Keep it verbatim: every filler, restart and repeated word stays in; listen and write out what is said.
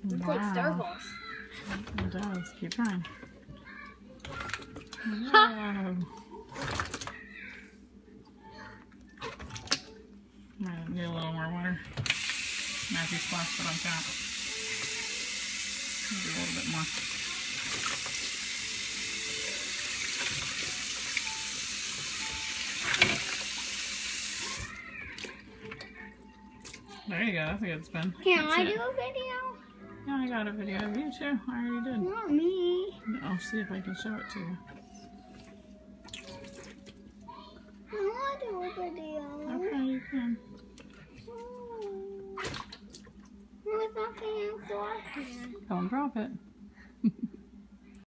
Looks Wow. like star balls. It does. Keep trying. Wow. Might need a little more water. Matthew splashed it on top. Maybe a little bit more. There you go. That's a good spin. Can That's I it. do a video? Yeah, I got a video of you too. I already did. Not me. I'll see if I can show it to you. I want to do a video. Okay, you can. Oh. What's not going to Don't drop it.